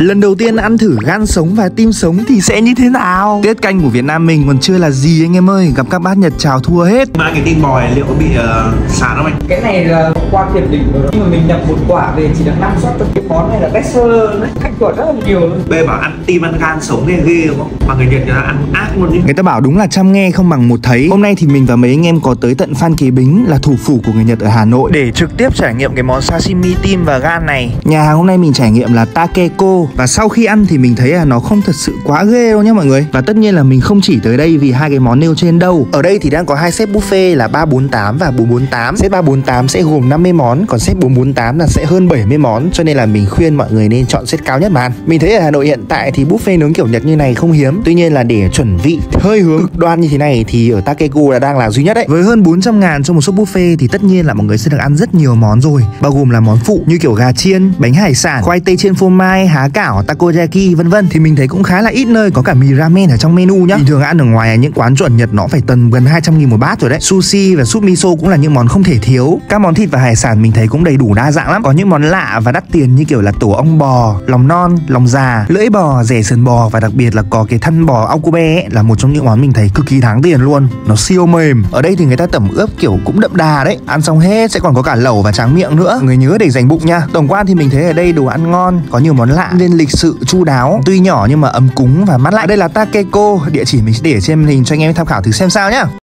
Lần đầu tiên ăn thử gan sống và tim sống thì sẽ như thế nào? Tiết canh của Việt Nam mình còn chưa là gì anh em ơi, gặp các bác Nhật chào thua hết. Mà cái tim bò này liệu có bị sán không anh? Cái này là qua kiểm định rồi, nhưng mà mình nhập một quả về chỉ được 5 suất thôi. Cái món này là best seller đấy, khách gọi rất là nhiều luôn. Bê bảo ăn tim ăn gan sống ghê đúng không? Mà người Nhật người ta ăn ác luôn chứ. Người ta bảo đúng là trăm nghe không bằng một thấy. Hôm nay thì mình và mấy anh em có tới tận Phan Kế Bính là thủ phủ của người Nhật ở Hà Nội để trực tiếp trải nghiệm cái món sashimi tim và gan này. Nhà hàng hôm nay mình trải nghiệm là Takeko, và sau khi ăn thì mình thấy là nó không thật sự quá ghê đâu nhá mọi người. Và tất nhiên là mình không chỉ tới đây vì hai cái món nêu trên đâu. Ở đây thì đang có hai set buffet là 348 và 448. Set 348 sẽ gồm 50 món, còn set 448 là sẽ hơn 70 món, cho nên là mình khuyên mọi người nên chọn set cao nhất mà ăn. Mình thấy ở Hà Nội hiện tại thì buffet nướng kiểu Nhật như này không hiếm. Tuy nhiên là để chuẩn vị hơi hướng cực đoan như thế này thì ở Takeko là đang là duy nhất đấy. Với hơn 400.000 cho một suất buffet thì tất nhiên là mọi người sẽ được ăn rất nhiều món rồi, bao gồm là món phụ như kiểu gà chiên, bánh hải sản, khoai tây chiên phô mai, há cảo, takoyaki vân vân. Thì mình thấy cũng khá là ít nơi có cả mì ramen ở trong menu nhá. Bình thường ăn ở ngoài những quán chuẩn Nhật nó phải tầm gần 200.000 một bát rồi đấy. Sushi và súp miso cũng là những món không thể thiếu. Các món thịt và hải sản mình thấy cũng đầy đủ đa dạng lắm. Có những món lạ và đắt tiền như kiểu là tổ ong bò, lòng non, lòng già, lưỡi bò, rẻ sườn bò, và đặc biệt là có cái thân bò Okube ấy, là một trong những món mình thấy cực kỳ đáng tiền luôn. Nó siêu mềm. Ở đây thì người ta tẩm ướp kiểu cũng đậm đà đấy. Ăn xong hết sẽ còn có cả lẩu và tráng miệng nữa. Người nhớ để dành bụng nha. Tổng quan thì mình thấy ở đây đồ ăn ngon, có nhiều món lạ nên lịch sự chu đáo, tuy nhỏ nhưng mà ấm cúng và mát lạnh. Ở đây là Takeko, địa chỉ mình sẽ để trên màn hình cho anh em tham khảo thử xem sao nhá.